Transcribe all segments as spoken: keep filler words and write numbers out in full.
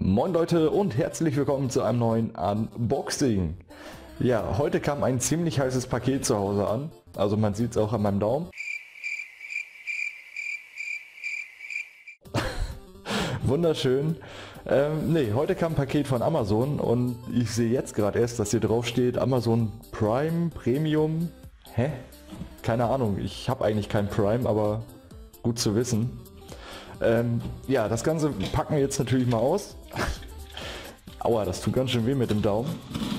Moin Leute und herzlich willkommen zu einem neuen Unboxing. Ja, heute kam ein ziemlich heißes Paket zu Hause an. Also man sieht es auch an meinem Daumen. Wunderschön. Ähm, nee, heute kam ein Paket von Amazon und ich sehe jetzt gerade erst, dass hier drauf steht Amazon Prime Premium. Hä? Keine Ahnung, ich habe eigentlich kein Prime, aber gut zu wissen. Ähm, ja, das Ganze packen wir jetzt natürlich mal aus. Aua, das tut ganz schön weh mit dem Daumen.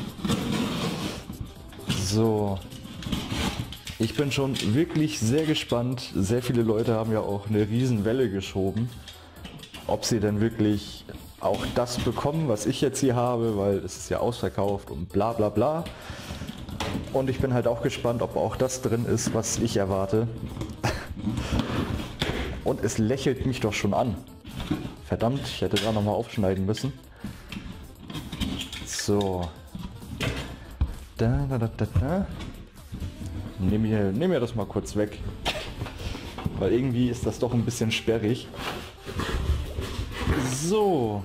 So. Ich bin schon wirklich sehr gespannt. Sehr viele Leute haben ja auch eine riesen Welle geschoben. Ob sie denn wirklich auch das bekommen, was ich jetzt hier habe, weil es ist ja ausverkauft und bla bla bla. Und ich bin halt auch gespannt, ob auch das drin ist, was ich erwarte. Und es lächelt mich doch schon an. Verdammt, ich hätte da nochmal aufschneiden müssen. So. Da, da, da, da, da. Nehm mir, nehm mir das mal kurz weg. Weil irgendwie ist das doch ein bisschen sperrig. So.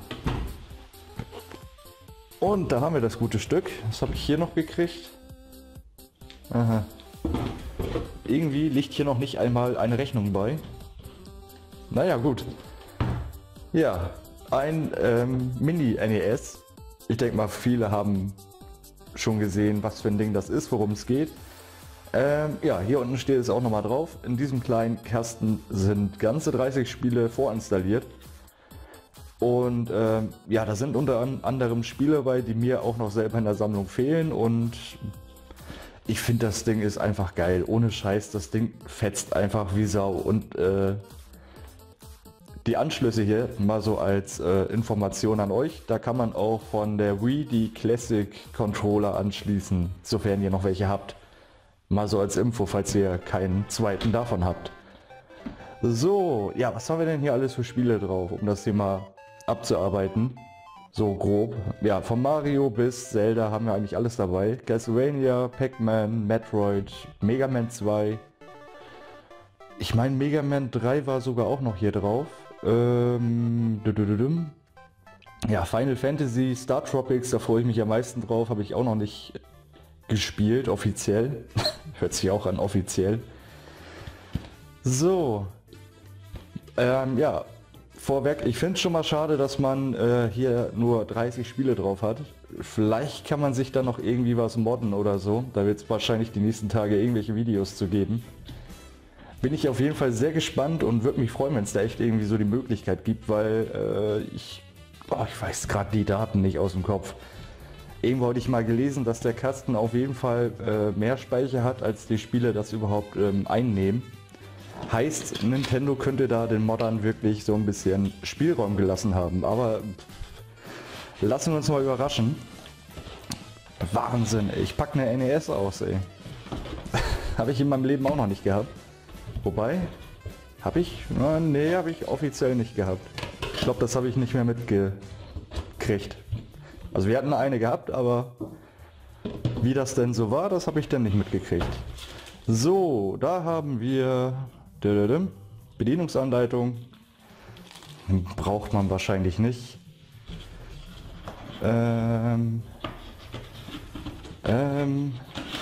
Und da haben wir das gute Stück. Was habe ich hier noch gekriegt? Aha. Irgendwie liegt hier noch nicht einmal eine Rechnung bei. Naja, gut. Ja, ein ähm, Mini-N E S. Ich denke mal, viele haben schon gesehen, was für ein Ding das ist, worum es geht. Ähm, ja, hier unten steht es auch nochmal drauf. In diesem kleinen Kasten sind ganze dreißig Spiele vorinstalliert. Und ähm, ja, da sind unter anderem Spiele bei, die mir auch noch selber in der Sammlung fehlen. Und ich finde, das Ding ist einfach geil. Ohne Scheiß, das Ding fetzt einfach wie Sau. Und äh, die Anschlüsse hier mal so als äh, Information an euch. Da kann man auch von der Wii die Classic Controller anschließen, sofern ihr noch welche habt. Mal so als Info, falls ihr keinen zweiten davon habt. So, ja, was haben wir denn hier alles für Spiele drauf, um das Thema abzuarbeiten? So grob. Ja, von Mario bis Zelda haben wir eigentlich alles dabei. Castlevania, Pac-Man, Metroid, Mega Man zwei. Ich meine, Mega Man drei war sogar auch noch hier drauf. Ähm, ja, Final Fantasy, Star Tropics, da freue ich mich am meisten drauf, habe ich auch noch nicht gespielt, offiziell. Hört sich auch an, offiziell. So. Ähm, ja, vorweg, ich finde es schon mal schade, dass man äh, hier nur dreißig Spiele drauf hat. Vielleicht kann man sich da noch irgendwie was modden oder so. Da wird es wahrscheinlich die nächsten Tage irgendwelche Videos zu geben. Bin ich auf jeden Fall sehr gespannt und würde mich freuen, wenn es da echt irgendwie so die Möglichkeit gibt, weil äh, ich, oh, ich weiß gerade die Daten nicht aus dem Kopf. Irgendwo hatte ich mal gelesen, dass der Kasten auf jeden Fall äh, mehr Speicher hat, als die Spiele das überhaupt ähm, einnehmen. Heißt, Nintendo könnte da den Moddern wirklich so ein bisschen Spielraum gelassen haben, aber pff, lassen wir uns mal überraschen. Wahnsinn, ich packe eine N E S aus, ey. Habe ich in meinem Leben auch noch nicht gehabt. Wobei, habe ich? Na, nee, habe ich offiziell nicht gehabt. Ich glaube, das habe ich nicht mehr mitgekriegt. Also wir hatten eine gehabt, aber wie das denn so war, das habe ich dann nicht mitgekriegt. So, da haben wir Bedienungsanleitung. Braucht man wahrscheinlich nicht. Ähm, ähm,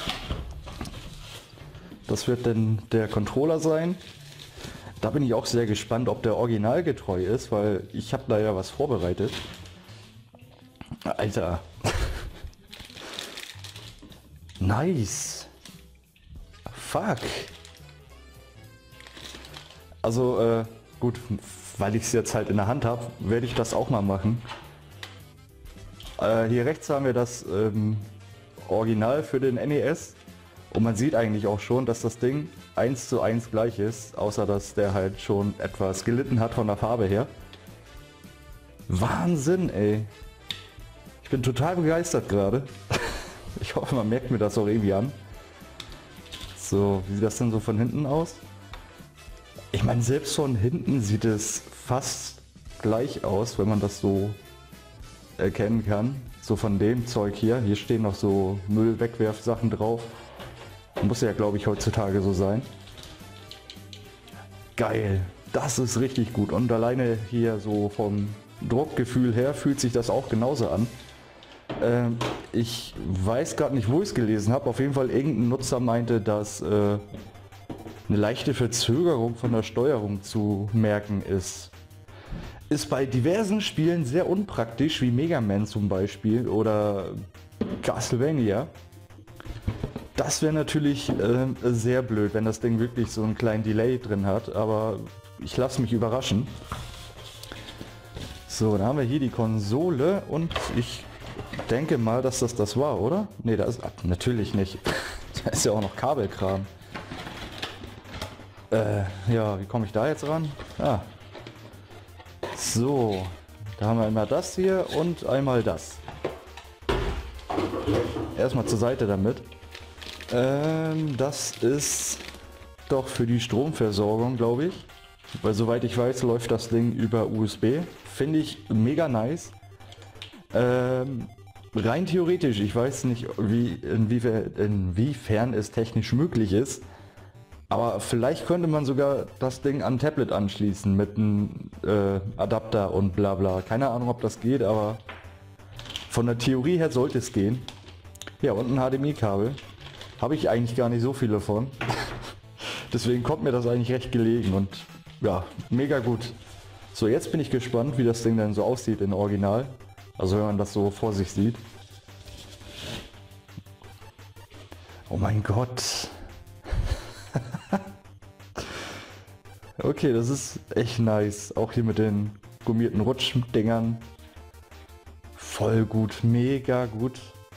Das wird dann der Controller sein. Da bin ich auch sehr gespannt, ob der originalgetreu ist, weil ich habe da ja was vorbereitet. Alter. Nice. Fuck. Also äh, gut, weil ich es jetzt halt in der Hand habe, werde ich das auch mal machen. Äh, hier rechts haben wir das ähm, Original für den N E S. Und man sieht eigentlich auch schon, dass das Ding eins zu eins gleich ist, außer dass der halt schon etwas gelitten hat von der Farbe her. Wahnsinn, ey. Ich bin total begeistert gerade. Ich hoffe, man merkt mir das auch irgendwie an. So, wie sieht das denn so von hinten aus? Ich meine, selbst von hinten sieht es fast gleich aus, wenn man das so erkennen kann. So von dem Zeug hier. Hier stehen noch so Müllwegwerfsachen drauf. Muss ja, glaube ich, heutzutage so sein. Geil. Das ist richtig gut. Und alleine hier so vom Druckgefühl her fühlt sich das auch genauso an. Ähm, ich weiß gerade nicht, wo ich es gelesen habe. Auf jeden Fall irgendein Nutzer meinte, dass äh, eine leichte Verzögerung von der Steuerung zu merken ist. Ist bei diversen Spielen sehr unpraktisch, wie Mega Man zum Beispiel oder Castlevania. Das wäre natürlich äh, sehr blöd, wenn das Ding wirklich so einen kleinen Delay drin hat, aber ich lasse mich überraschen. So, dann haben wir hier die Konsole und ich denke mal, dass das das war, oder? Ne, da ist natürlich nicht. Da ist ja auch noch Kabelkram. Äh, ja, wie komme ich da jetzt ran? Ah. So, da haben wir einmal das hier und einmal das. Erstmal zur Seite damit. Ähm, das ist doch für die Stromversorgung, glaube ich. Weil soweit ich weiß, läuft das Ding über U S B. Finde ich mega nice. Ähm, rein theoretisch, ich weiß nicht, wie, inwiefern, inwiefern es technisch möglich ist. Aber vielleicht könnte man sogar das Ding an ein Tablet anschließen mit einem äh, Adapter und bla bla. Keine Ahnung, ob das geht, aber von der Theorie her sollte es gehen. Ja, und ein H D M I-Kabel. Habe ich eigentlich gar nicht so viele von. Deswegen kommt mir das eigentlich recht gelegen und ja, mega gut. So, jetzt bin ich gespannt, wie das Ding dann so aussieht in Original. Also wenn man das so vor sich sieht. Oh mein Gott. Okay, das ist echt nice. Auch hier mit den gummierten Rutschdingern. Voll gut, mega gut.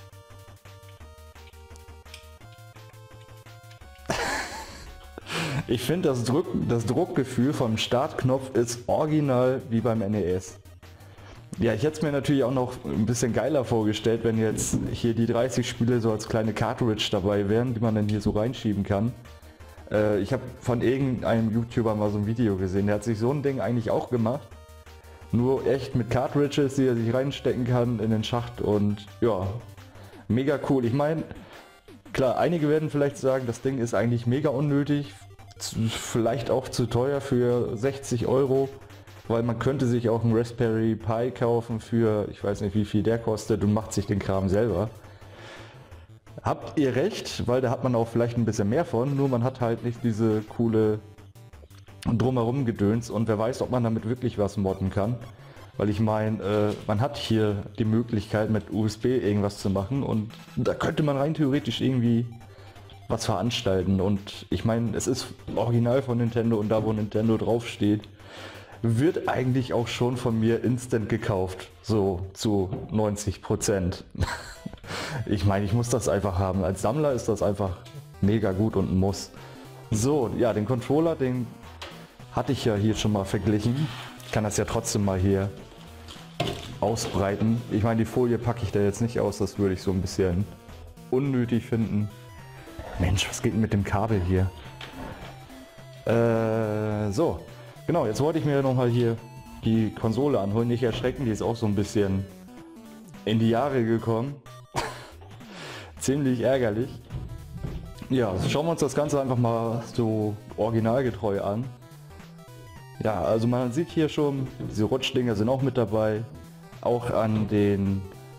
Ich finde das, Druck, das Druckgefühl vom Startknopf ist original wie beim N E S. Ja, ich hätte es mir natürlich auch noch ein bisschen geiler vorgestellt, wenn jetzt hier die dreißig Spiele so als kleine Cartridge dabei wären, die man dann hier so reinschieben kann. Äh, ich habe von irgendeinem YouTuber mal so ein Video gesehen, der hat sich so ein Ding eigentlich auch gemacht. Nur echt mit Cartridges, die er sich reinstecken kann in den Schacht und ja, mega cool. Ich meine, klar, einige werden vielleicht sagen, das Ding ist eigentlich mega unnötig, vielleicht auch zu teuer für sechzig Euro. Weil man könnte sich auch einen Raspberry Pi kaufen für, ich weiß nicht wie viel der kostet und macht sich den Kram selber. Habt ihr recht, weil da hat man auch vielleicht ein bisschen mehr von, nur man hat halt nicht diese coole drumherum Gedöns und wer weiß, ob man damit wirklich was modden kann. Weil ich meine, äh, man hat hier die Möglichkeit mit U S B irgendwas zu machen und da könnte man rein theoretisch irgendwie was veranstalten. Und ich meine, es ist original von Nintendo und da wo Nintendo draufsteht, wird eigentlich auch schon von mir instant gekauft, so zu neunzig Prozent. Ich meine, ich muss das einfach haben. Als Sammler ist das einfach mega gut und ein Muss. So, ja, den Controller, den hatte ich ja hier schon mal verglichen. Ich kann das ja trotzdem mal hier ausbreiten. Ich meine, die Folie packe ich da jetzt nicht aus, das würde ich so ein bisschen unnötig finden. Mensch, was geht denn mit dem Kabel hier? Äh, so. Genau, jetzt wollte ich mir noch mal hier die Konsole anholen, nicht erschrecken, die ist auch so ein bisschen in die Jahre gekommen. Ziemlich ärgerlich. Ja, also schauen wir uns das Ganze einfach mal so originalgetreu an. Ja, also man sieht hier schon, diese Rutschdinger sind auch mit dabei. Auch an den,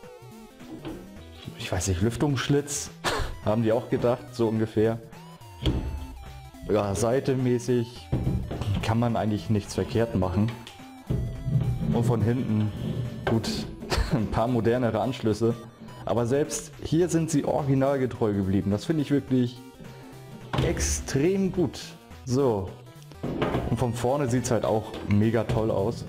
ich weiß nicht, Lüftungsschlitz haben die auch gedacht, so ungefähr. Ja, seitenmäßig kann man eigentlich nichts verkehrt machen. Und von hinten, gut, ein paar modernere Anschlüsse. Aber selbst hier sind sie originalgetreu geblieben. Das finde ich wirklich extrem gut. So. Und von vorne sieht es halt auch mega toll aus.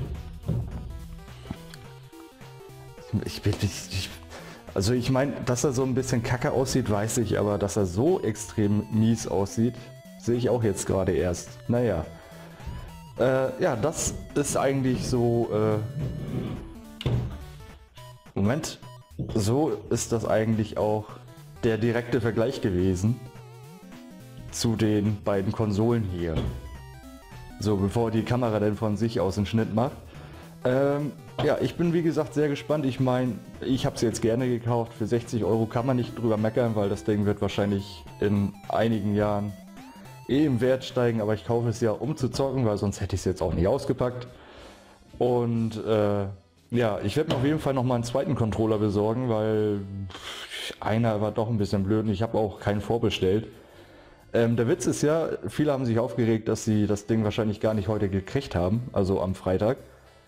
Ich bin ich, also ich meine, dass er so ein bisschen kacke aussieht, weiß ich, aber dass er so extrem mies aussieht, sehe ich auch jetzt gerade erst. Naja. Äh, ja, das ist eigentlich so... Äh Moment. So ist das eigentlich auch der direkte Vergleich gewesen zu den beiden Konsolen hier. So, bevor die Kamera dann von sich aus einen Schnitt macht. Ähm, ja, ich bin wie gesagt sehr gespannt. Ich meine, ich habe es jetzt gerne gekauft. Für sechzig Euro kann man nicht drüber meckern, weil das Ding wird wahrscheinlich in einigen Jahren eh im Wert steigen. Aber ich kaufe es ja um zu zocken, weil sonst hätte ich es jetzt auch nicht ausgepackt. Und äh, ja, ich werde mir auf jeden Fall noch mal einen zweiten Controller besorgen, weil einer war doch ein bisschen blöd und ich habe auch keinen vorbestellt. Ähm, der Witz ist ja, viele haben sich aufgeregt, dass sie das Ding wahrscheinlich gar nicht heute gekriegt haben, also am Freitag.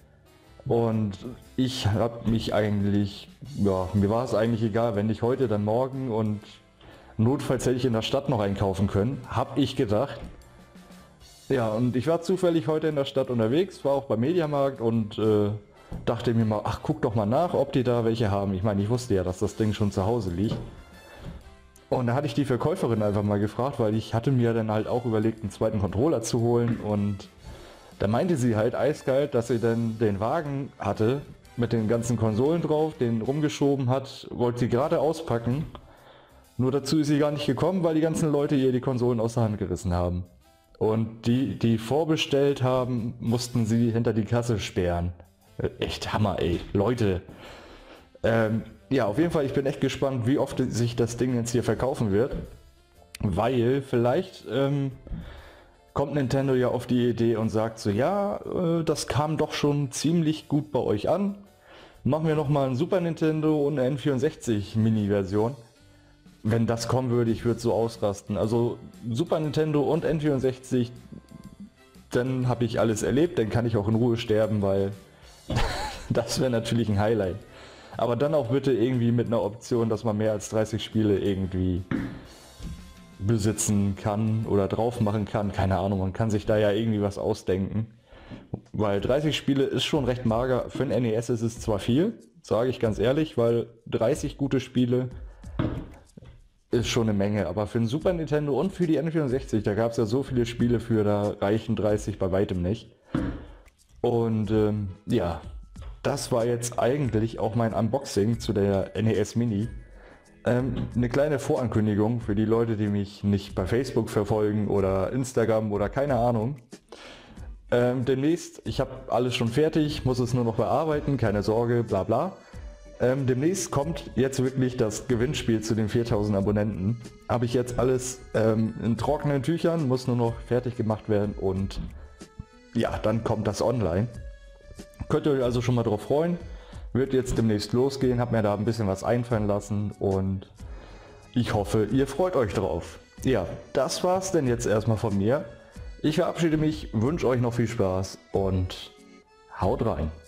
Und ich habe mich eigentlich, ja, mir war es eigentlich egal, wenn nicht heute, dann morgen und notfalls hätte ich in der Stadt noch einkaufen können, habe ich gedacht. Ja, und ich war zufällig heute in der Stadt unterwegs, war auch beim Mediamarkt und äh, dachte mir mal, ach guck doch mal nach, ob die da welche haben. Ich meine, ich wusste ja, dass das Ding schon zu Hause liegt. Und da hatte ich die Verkäuferin einfach mal gefragt, weil ich hatte mir dann halt auch überlegt, einen zweiten Controller zu holen und da meinte sie halt eiskalt, dass sie dann den Wagen hatte mit den ganzen Konsolen drauf, den rumgeschoben hat, wollte sie gerade auspacken. Nur dazu ist sie gar nicht gekommen, weil die ganzen Leute ihr die Konsolen aus der Hand gerissen haben. Und die, die vorbestellt haben, mussten sie hinter die Kasse sperren. Echt Hammer, ey. Leute. Ähm, ja, auf jeden Fall, ich bin echt gespannt, wie oft sich das Ding jetzt hier verkaufen wird. Weil vielleicht ähm, kommt Nintendo ja auf die Idee und sagt so, ja, äh, das kam doch schon ziemlich gut bei euch an. Machen wir nochmal ein Super Nintendo und eine N vierundsechzig Mini-Version. Wenn das kommen würde, ich würde so ausrasten. Also Super Nintendo und N vierundsechzig, dann habe ich alles erlebt, dann kann ich auch in Ruhe sterben, weil das wäre natürlich ein Highlight. Aber dann auch bitte irgendwie mit einer Option, dass man mehr als dreißig Spiele irgendwie besitzen kann oder drauf machen kann. Keine Ahnung, man kann sich da ja irgendwie was ausdenken. Weil dreißig Spiele ist schon recht mager. Für ein N E S ist es zwar viel, sage ich ganz ehrlich, weil dreißig gute Spiele ist schon eine Menge, aber für den Super Nintendo und für die N vierundsechzig, da gab es ja so viele Spiele für, da reichen dreißig bei weitem nicht. Und ähm, ja, das war jetzt eigentlich auch mein Unboxing zu der N E S Mini. Ähm, eine kleine Vorankündigung für die Leute, die mich nicht bei Facebook verfolgen oder Instagram oder keine Ahnung. Ähm, demnächst, ich habe alles schon fertig, muss es nur noch bearbeiten, keine Sorge, bla bla. Ähm, demnächst kommt jetzt wirklich das Gewinnspiel zu den viertausend Abonnenten. Habe ich jetzt alles ähm, in trockenen Tüchern, muss nur noch fertig gemacht werden und ja, dann kommt das online. Könnt ihr euch also schon mal drauf freuen. Wird jetzt demnächst losgehen, habe mir da ein bisschen was einfallen lassen und ich hoffe, ihr freut euch drauf. Ja, das war's denn jetzt erstmal von mir. Ich verabschiede mich, wünsche euch noch viel Spaß und haut rein.